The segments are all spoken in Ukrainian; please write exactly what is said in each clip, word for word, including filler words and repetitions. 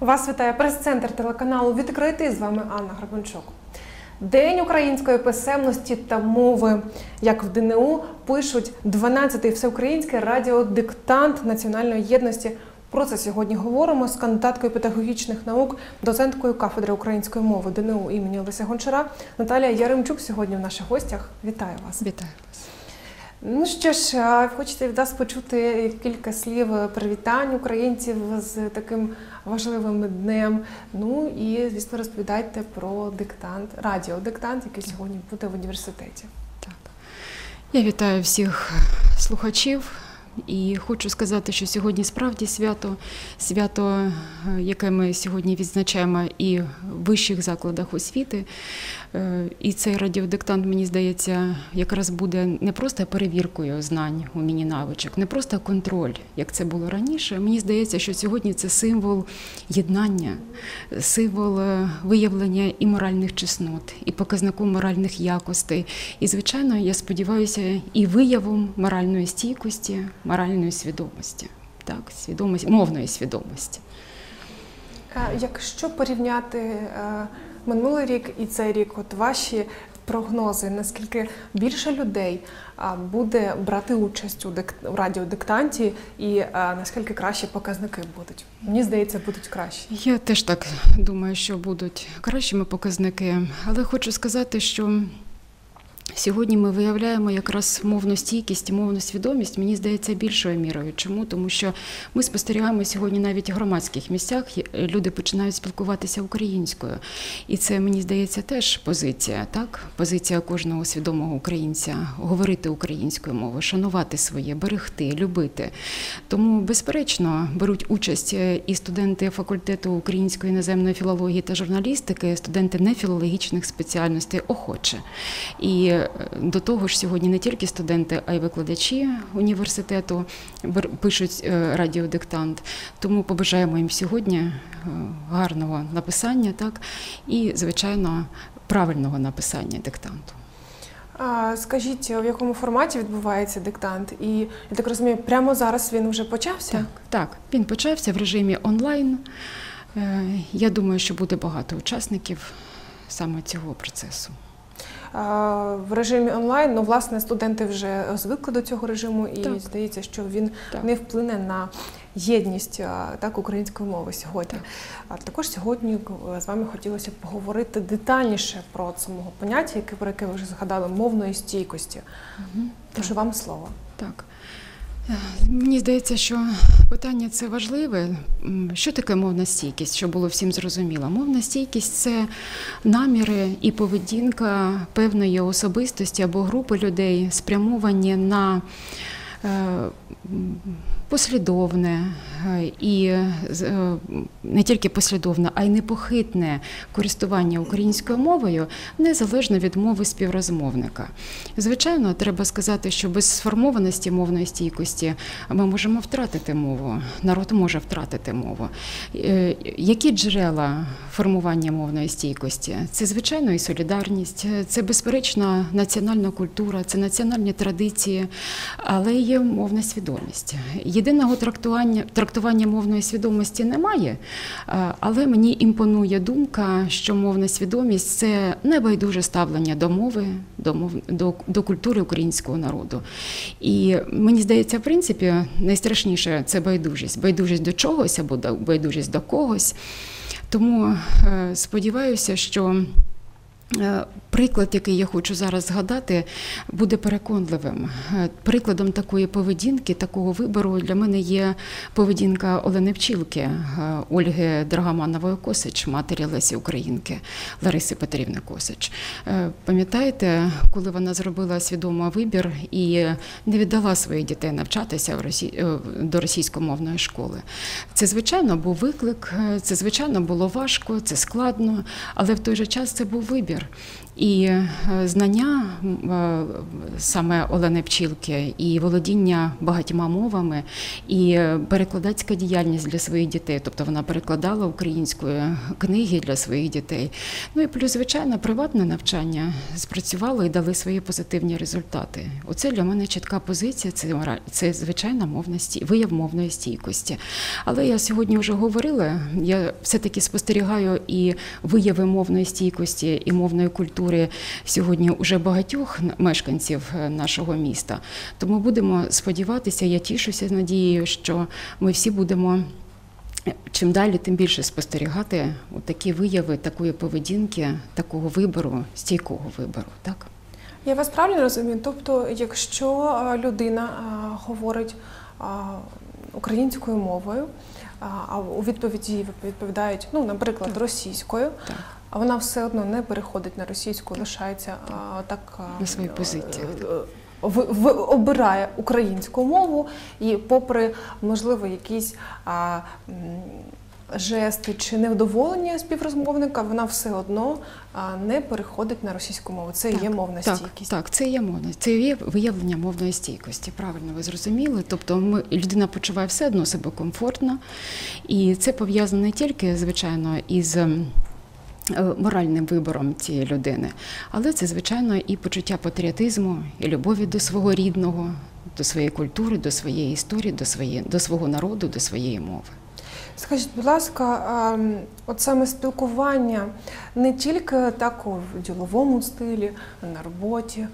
Вас вітає прес-центр телеканалу «Відкритий». З вами Анна Грабанчук. День української писемності та мови. Як в ДНУ пишуть дванадцятий всеукраїнський радіодиктант національної єдності. Про це сьогодні говоримо з кандидаткою педагогічних наук, доценткою кафедри української мови ДНУ імені Олеся Гончара. Наталія Яремчук сьогодні в наших гостях. Вітаю вас. Вітаю вас. Ну що ж, хочете від вас почути кілька слів привітань українців з таким важливим днем. Ну і, звісно, розповідайте про диктант, радіодиктант, який сьогодні буде в університеті. Так. Я вітаю всіх слухачів. І хочу сказати, що сьогодні справді свято, свято, яке ми сьогодні відзначаємо і в вищих закладах освіти. І цей радіодиктант, мені здається, якраз буде не просто перевіркою знань, умінь, навичок, не просто контроль, як це було раніше. Мені здається, що сьогодні це символ єднання, символ виявлення і моральних чеснот, і показником моральних якостей. І, звичайно, я сподіваюся, і виявом моральної стійкості, моральної свідомості, так, свідомості, мовної свідомості. Якщо порівняти минулий рік і цей рік, от ваші прогнози, наскільки більше людей буде брати участь у радіодиктанті і наскільки кращі показники будуть? Мені здається, будуть кращі. Я теж так думаю, що будуть кращими показники, але хочу сказати, що сьогодні ми виявляємо якраз мовну стійкість і мовну свідомість, мені здається, більшою мірою. Чому? Тому що ми спостерігаємо сьогодні навіть в громадських місцях, люди починають спілкуватися українською. І це, мені здається, теж позиція, так? Позиція кожного свідомого українця – говорити українською мовою, шанувати своє, берегти, любити. Тому, безперечно, беруть участь і студенти факультету української іноземної філології та журналістики, студенти нефілологічних спеціальностей охоче. І до того ж, сьогодні не тільки студенти, а й викладачі університету пишуть радіодиктант. Тому побажаємо їм сьогодні гарного написання, так, і, звичайно, правильного написання диктанту. А, скажіть, в якому форматі відбувається диктант? І, я так розумію, прямо зараз він вже почався? Так, так, він почався в режимі онлайн. Я думаю, що буде багато учасників саме цього процесу. В режимі онлайн, ну, власне, студенти вже звикли до цього режиму і так, здається, що він так не вплине на єдність так, української мови сьогодні. А також сьогодні з вами хотілося б поговорити детальніше про самого поняття, яке, про яке ви вже згадали, мовної стійкості. Угу. Прошу вам слово. Так. Мені здається, що питання це важливе. Що таке мовна стійкість, щоб було всім зрозуміло? Мовна стійкість – це наміри і поведінка певної особистості або групи людей, спрямовані на послідовне і не тільки послідовне, а й непохитне користування українською мовою, незалежно від мови співрозмовника. Звичайно, треба сказати, що без сформованості мовної стійкості ми можемо втратити мову, народ може втратити мову. Які джерела формування мовної стійкості? Це, звичайно, і солідарність, це, безперечно, національна культура, це національні традиції, але є мовна свідомість. Єдиного трактування, трактування мовної свідомості немає, але мені імпонує думка, що мовна свідомість – це небайдуже ставлення до мови, до, мов, до, до культури українського народу. І мені здається, в принципі, найстрашніше – це байдужість. Байдужість до чогось або байдужість до когось. Тому сподіваюся, що приклад, який я хочу зараз згадати, буде переконливим. Прикладом такої поведінки, такого вибору для мене є поведінка Олени Пчілки, Ольги Драгоманової-Косич, матері Лесі Українки, Лариси Петрівни Косич. Пам'ятаєте, коли вона зробила свідомий вибір і не віддала своїх дітей навчатися в Росі... до російськомовної школи? Це, звичайно, був виклик, це, звичайно, було важко, це складно, але в той же час це був вибір. вибір. І знання саме Олени Пчілки, і володіння багатьма мовами, і перекладацька діяльність для своїх дітей. Тобто вона перекладала українською книги для своїх дітей. Ну і плюс, звичайно, приватне навчання спрацювало і дали свої позитивні результати. Оце для мене чітка позиція, це, це звичайна мовна стій, вияв мовної стійкості. Але я сьогодні вже говорила, я все-таки спостерігаю і вияви мовної стійкості, і мовної культури сьогодні уже багатьох мешканців нашого міста. Тому будемо сподіватися, я тішуся з надією, що ми всі будемо чим далі, тим більше спостерігати такі вияви, такої поведінки, такого вибору, стійкого вибору. Так? Я вас правильно розумію? Тобто, якщо людина говорить українською мовою, а у відповіді відповідають, ну, наприклад, так. російською, так. а вона все одно не переходить на російську, лишається а, так на своїй позиції. В, в, обирає українську мову і попри, можливо, якісь а, жести чи невдоволення співрозмовника, вона все одно а, не переходить на російську мову. Це так, є мовна так, стійкість. Так, це є мовна, це є виявлення мовної стійкості. Правильно ви зрозуміли. Тобто ми, людина почуває все одно себе комфортно, і це пов'язано не тільки, звичайно, із моральним вибором цієї людини, але це, звичайно, і почуття патріотизму, і любові до свого рідного, до своєї культури, до своєї історії, до, своєї, до свого народу, до своєї мови. Скажіть, будь ласка, от саме спілкування не тільки так у діловому стилі, на роботі,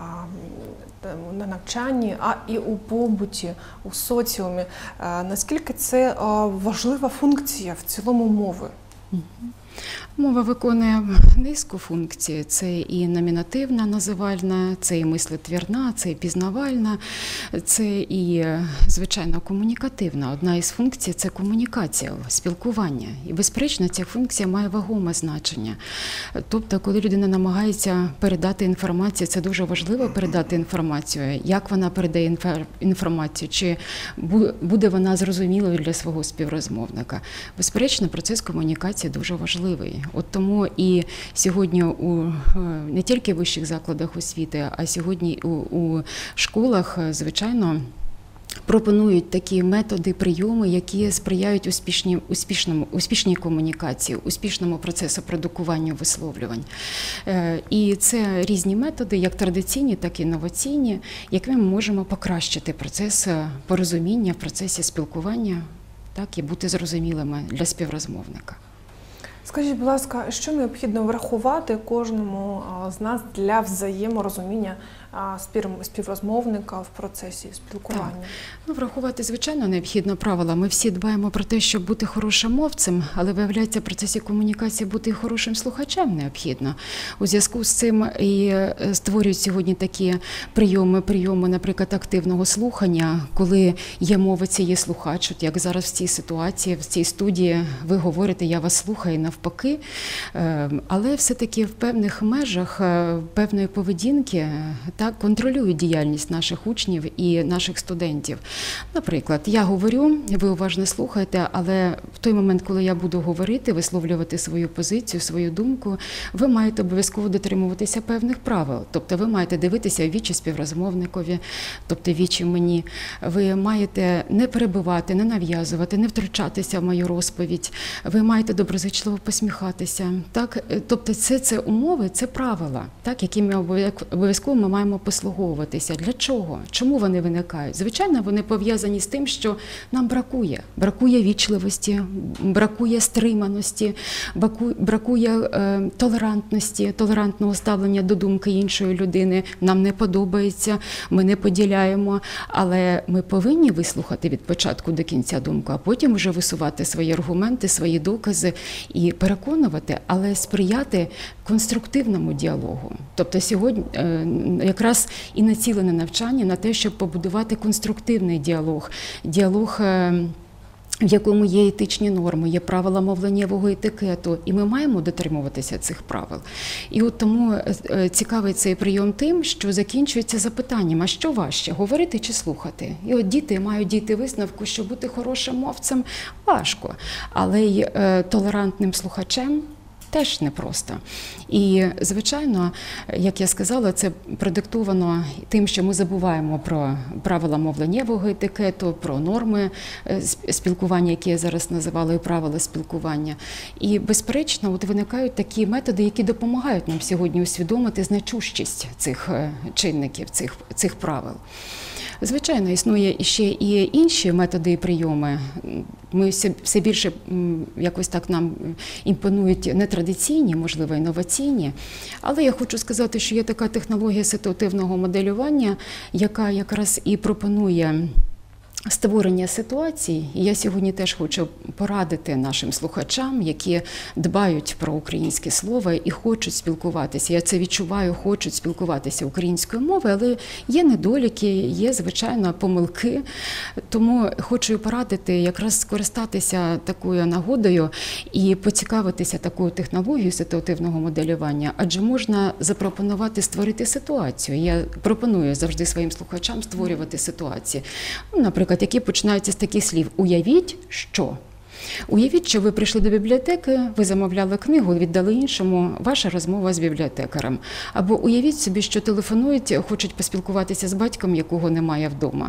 на навчанні, а і у побуті, у соціумі. Наскільки це важлива функція в цілому мови? Мова виконує низку функцій. Це і номінативна, називальна, це і мислетвірна, це і пізнавальна, це і, звичайно, комунікативна. Одна із функцій – це комунікація, спілкування. І, безперечно, ця функція має вагоме значення. Тобто, коли людина намагається передати інформацію, це дуже важливо передати інформацію. Як вона передає інформацію? Чи буде вона зрозумілою для свого співрозмовника? Безперечно, процес комунікації дуже важливий. От тому і сьогодні у не тільки в вищих закладах освіти, а сьогодні у, у школах, звичайно, пропонують такі методи, прийоми, які сприяють успішні, успішному, успішній комунікації, успішному процесу продукування висловлювань. І це різні методи, як традиційні, так і інноваційні, якими ми можемо покращити процес порозуміння в процесі спілкування, так, і бути зрозумілими для співрозмовника. Скажіть, будь ласка, що необхідно врахувати кожному з нас для взаєморозуміння співрозмовника в процесі спілкування? Так. Ну, врахувати, звичайно, необхідно правила. Ми всі дбаємо про те, щоб бути хорошим мовцем, але, виявляється, в процесі комунікації бути хорошим слухачем необхідно. У зв'язку з цим і створюють сьогодні такі прийоми, прийоми, наприклад, активного слухання, коли є мовець і є слухач. От як зараз в цій ситуації, в цій студії ви говорите, я вас слухаю, навпаки. Але все-таки в певних межах, певної поведінки, так, контролюють діяльність наших учнів і наших студентів. Наприклад, я говорю, ви уважно слухаєте, але в той момент, коли я буду говорити, висловлювати свою позицію, свою думку, ви маєте обов'язково дотримуватися певних правил. Тобто ви маєте дивитися в вічі співрозмовникові, тобто вічі мені. Ви маєте не перебивати, не нав'язувати, не втручатися в мою розповідь. Ви маєте доброзичливо посміхатися. Так? Тобто це, це умови, це правила, так, якими обов'язково ми маємо послуговуватися. Для чого? Чому вони виникають? Звичайно, вони пов'язані з тим, що нам бракує. Бракує вічливості, бракує стриманості, бракує е, толерантності, толерантного ставлення до думки іншої людини. Нам не подобається, ми не поділяємо, але ми повинні вислухати від початку до кінця думку, а потім вже висувати свої аргументи, свої докази і переконувати, але сприяти конструктивному діалогу. Тобто сьогодні е, якраз і націлене навчання на те, щоб побудувати конструктивний діалог, діалог, в якому є етичні норми, є правила мовленнєвого етикету, і ми маємо дотримуватися цих правил. І от тому цікавий цей прийом тим, що закінчується запитанням, а що важче, говорити чи слухати? І от діти мають дійти висновку, що бути хорошим мовцем важко, але й толерантним слухачем теж непросто. І, звичайно, як я сказала, це продиктовано тим, що ми забуваємо про правила мовленнєвого етикету, про норми спілкування, які я зараз називала, і правила спілкування. І, безперечно, от виникають такі методи, які допомагають нам сьогодні усвідомити значущість цих чинників, цих, цих правил. Звичайно, існує ще і інші методи і прийоми. Ми все, все більше якось так нам імпонують нетрадиційні, можливо, інноваційні. Але я хочу сказати, що є така технологія ситуативного моделювання, яка якраз і пропонує створення ситуацій. І я сьогодні теж хочу порадити нашим слухачам, які дбають про українське слово і хочуть спілкуватися. Я це відчуваю, хочуть спілкуватися українською мовою, але є недоліки, є, звичайно, помилки. Тому хочу порадити якраз скористатися такою нагодою і поцікавитися такою технологією ситуативного моделювання, адже можна запропонувати створити ситуацію. Я пропоную завжди своїм слухачам створювати ситуації. Наприклад, які починаються з таких слів «уявіть, що». Уявіть, що ви прийшли до бібліотеки, ви замовляли книгу, віддали іншому, ваша розмова з бібліотекарем. Або уявіть собі, що телефонують, хочуть поспілкуватися з батьком, якого немає вдома.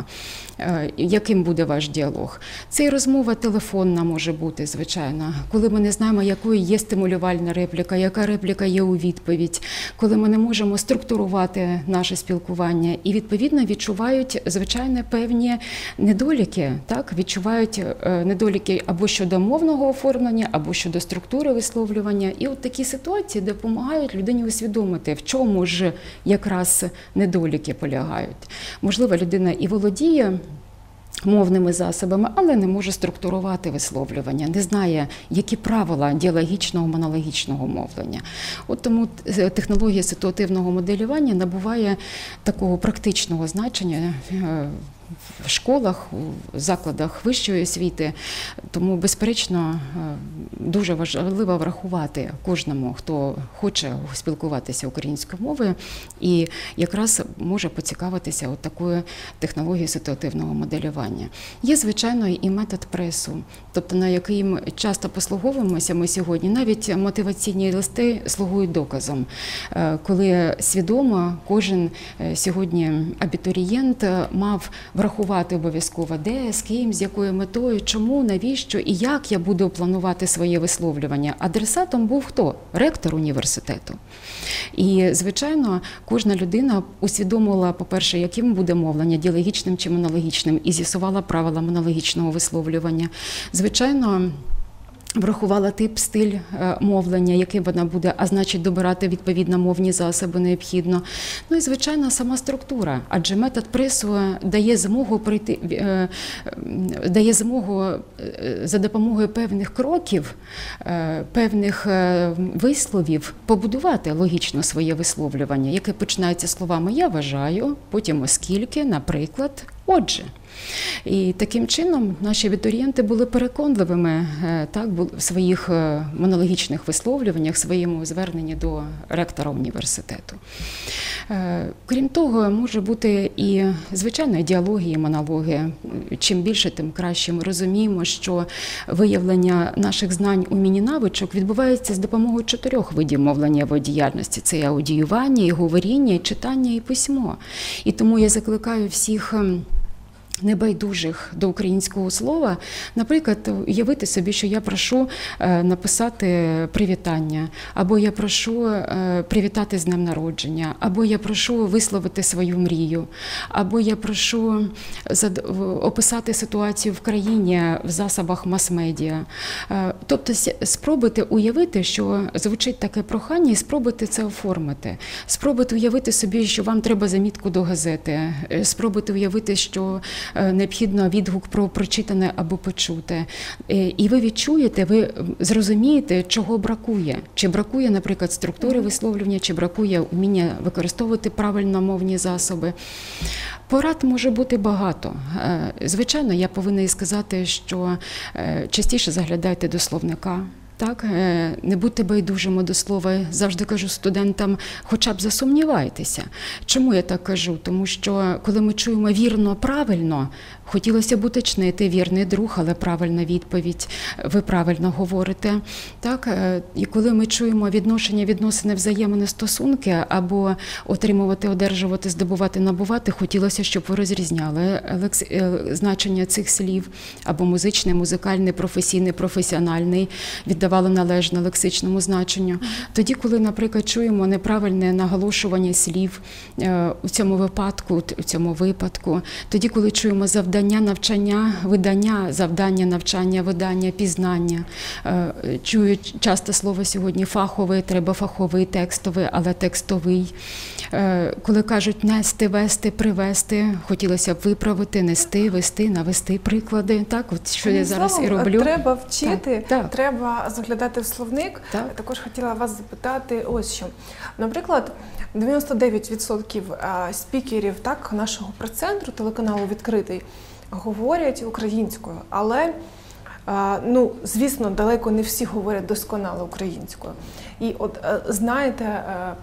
Яким буде ваш діалог? Це і розмова телефонна може бути, звичайно. Коли ми не знаємо, якою є стимулювальна репліка, яка репліка є у відповідь, коли ми не можемо структурувати наше спілкування і, відповідно, відчувають, звичайно, певні недоліки, так? Відчувають недоліки або щодо мовного оформлення, або щодо структури висловлювання. І от такі ситуації допомагають людині усвідомити, в чому ж якраз недоліки полягають. Можливо, людина і володіє мовними засобами, але не може структурувати висловлювання, не знає, які правила діалогічного, монологічного мовлення. От тому технологія ситуативного моделювання набуває такого практичного значення в школах, у закладах вищої освіти. Тому, безперечно, дуже важливо врахувати кожному, хто хоче спілкуватися українською мовою і якраз може поцікавитися от такою технологією ситуативного моделювання. Є, звичайно, і метод пресу, тобто на який ми часто послуговуємося ми сьогодні. Навіть мотиваційні листи слугують доказом, коли свідомо кожен сьогодні абітурієнт мав врахувати обов'язково, де, з ким, з якою метою, чому, навіщо і як я буду планувати своє висловлювання. Адресатом був хто? Ректор університету. І, звичайно, кожна людина усвідомила, по-перше, яким буде мовлення, діалогічним чи монологічним, і з'ясувала правила монологічного висловлювання. Звичайно, врахувала тип, стиль мовлення, яким вона буде, а значить добирати відповідно мовні засоби необхідно. Ну і, звичайно, сама структура, адже метод пресу дає змогу прийти, дає змогу за допомогою певних кроків, певних висловів побудувати логічно своє висловлювання, яке починається словами «я вважаю», потім «оскільки», наприклад, «отже». І таким чином наші абітурієнти були переконливими так, в своїх монологічних висловлюваннях, своєму зверненні до ректора університету. Крім того, може бути і, звичайно, діалоги, і монологи. Чим більше, тим краще. Ми розуміємо, що виявлення наших знань, умінь і навичок відбувається з допомогою чотирьох видів мовленнєвої діяльності. Це і аудіювання, і говоріння, і читання, і письмо. І тому я закликаю всіх небайдужих до українського слова, наприклад, уявити собі, що я прошу написати привітання, або я прошу привітати з днем народження, або я прошу висловити свою мрію, або я прошу описати ситуацію в країні в засобах мас-медіа. Тобто спробуйте уявити, що звучить таке прохання, і спробуйте це оформити. Спробуйте уявити собі, що вам треба замітку до газети. Спробуйте уявити, що необхідно відгук про прочитане або почуте. І ви відчуєте, ви зрозумієте, чого бракує. Чи бракує, наприклад, структури висловлювання, чи бракує вміння використовувати правильно мовні засоби. Порад може бути багато. Звичайно, я повинна і сказати, що частіше заглядайте до словника. Так, е, не будьте байдужими до слова. Завжди кажу студентам, хоча б засумнівайтеся. Чому я так кажу? Тому що коли ми чуємо вірно, правильно, хотілося б уточнити, вірний друг, але правильна відповідь, ви правильно говорите. Так, е, і коли ми чуємо відношення, відносини, взаємини, стосунки, або отримувати, одержувати, здобувати, набувати, хотілося, щоб ви розрізняли лекс... е, значення цих слів, або музичний, музикальний, професійний, професіональний, віддавали належне лексичному значенню. Тоді, коли, наприклад, чуємо неправильне наголошування слів е, у цьому випадку, у цьому випадку, тоді, коли чуємо завдання, навчання, видання, завдання, навчання, видання, пізнання, е, чую часто слово сьогодні фаховий, треба фаховий, текстовий, але текстовий. Е, коли кажуть нести, вести, привести, хотілося б виправити, нести, вести, навести приклади. Так, от що я зараз і роблю. Треба вчити, так, так. треба заглядати в словник. Так. Також хотіла вас запитати ось що. Наприклад, дев'яносто дев'ять відсотків спікерів так, нашого прес-центру, телеканалу «Відкритий», говорять українською, але, ну, звісно, далеко не всі говорять досконало українською. І от, знаєте,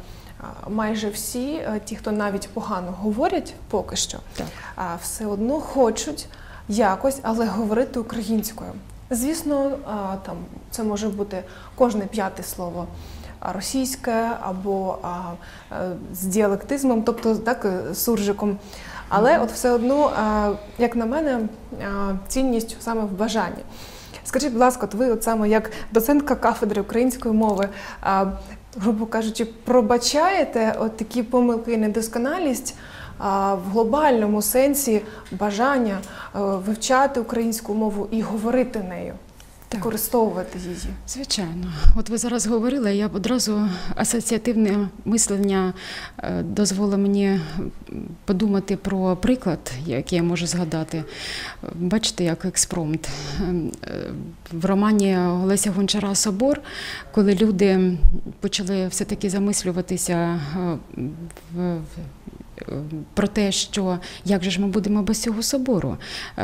майже всі, ті, хто навіть погано говорять поки що, так. все одно хочуть якось, але говорити українською. Звісно, там, це може бути кожне п'яте слово російське або а, з діалектизмом, тобто так, суржиком. Але mm-hmm. от все одно, а, як на мене, а, цінність саме в бажанні. Скажіть, будь ласка, от ви от саме як доцентка кафедри української мови, а, грубо кажучи, пробачаєте от такі помилки і недосконалість а, в глобальному сенсі бажання а, вивчати українську мову і говорити нею? Так. Використовувати її. Звичайно. От ви зараз говорили, я одразу асоціативне мислення дозволило мені подумати про приклад, який я можу згадати. Бачите, як експромт. В романі Олеся Гончара «Собор», коли люди почали все-таки замислюватися в про те, що як же ж ми будемо без цього собору.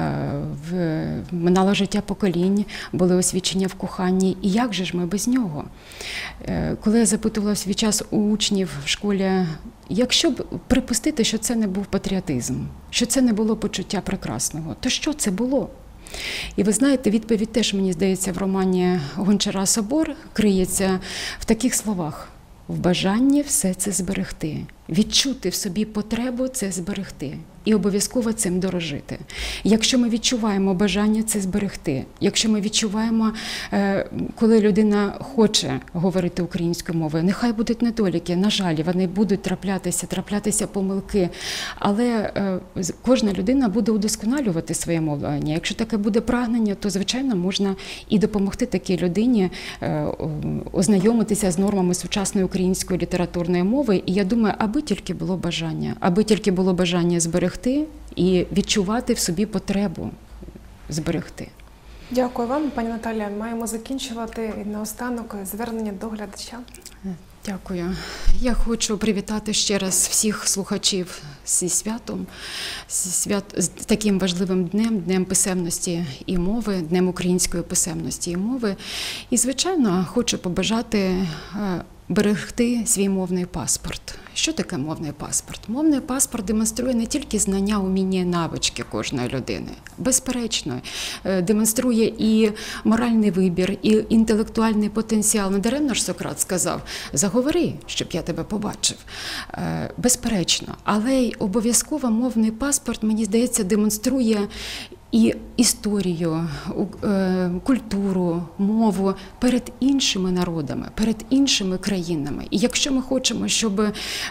Минало життя поколінь, були освічення в коханні, і як же ж ми без нього? Коли я запитувала в свій час у учнів в школі, якщо б припустити, що це не був патріотизм, що це не було почуття прекрасного, то що це було? І ви знаєте, відповідь теж, мені здається, в романі Гончара «Собор» криється в таких словах. В бажанні все це зберегти. Відчути в собі потребу – це зберегти. І обов'язково цим дорожити. Якщо ми відчуваємо бажання це зберегти, якщо ми відчуваємо, коли людина хоче говорити українською мовою, нехай будуть недоліки, на жаль, вони будуть траплятися, траплятися помилки, але кожна людина буде удосконалювати своє мовлення. Якщо таке буде прагнення, то, звичайно, можна і допомогти такій людині ознайомитися з нормами сучасної української літературної мови. І я думаю, аби тільки було бажання, аби тільки було бажання зберегти, і відчувати в собі потребу зберегти. Дякую вам, пані Наталія. Маємо закінчувати. І наостанок звернення до глядача. Дякую. Я хочу привітати ще раз всіх слухачів зі святом, зі свят... з таким важливим днем, Днем писемності і мови, Днем української писемності і мови. І, звичайно, хочу побажати берегти свій мовний паспорт. Що таке мовний паспорт? Мовний паспорт демонструє не тільки знання, уміння і навички кожної людини. Безперечно, демонструє і моральний вибір, і інтелектуальний потенціал. Недаремно ж Сократ сказав: заговори, щоб я тебе побачив. Безперечно. Але й обов'язково мовний паспорт, мені здається, демонструє і історію, культуру, мову перед іншими народами, перед іншими країнами. І якщо ми хочемо, щоб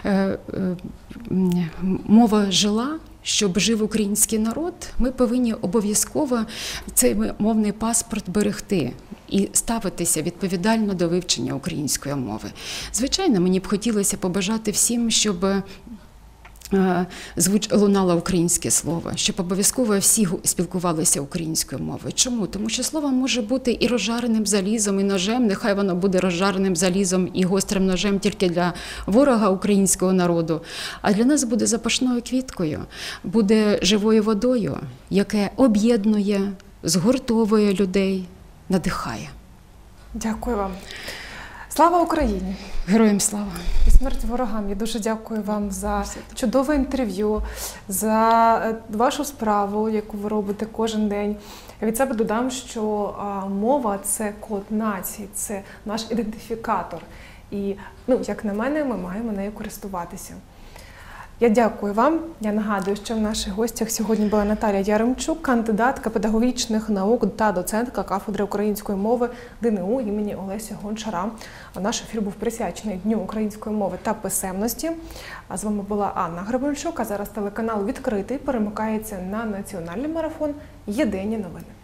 мова жила, щоб жив український народ, ми повинні обов'язково цей мовний паспорт берегти і ставитися відповідально до вивчення української мови. Звичайно, мені б хотілося побажати всім, щоб звуч лунало українське слово, щоб обов'язково всі спілкувалися українською мовою. Чому? Тому що слово може бути і розжареним залізом, і ножем, нехай воно буде розжареним залізом і гострим ножем тільки для ворога українського народу, а для нас буде запашною квіткою, буде живою водою, яке об'єднує, згуртовує людей, надихає. Дякую вам. Слава Україні! Героям слава! І смерть ворогам. Я дуже дякую вам за чудове інтерв'ю, за вашу справу, яку ви робите кожен день. Від себе додам, що а, мова – це код нації, це наш ідентифікатор. І, ну, як на мене, ми маємо нею користуватися. Я дякую вам. Я нагадую, що в наших гостях сьогодні була Наталія Яремчук, кандидатка педагогічних наук та доцентка кафедри української мови ДНУ імені Олеся Гончара. Наш ефір був присвячений Дню української мови та писемності. А з вами була Анна Гребенчук, а зараз телеканал «Відкритий» перемикається на національний марафон «Єдині новини».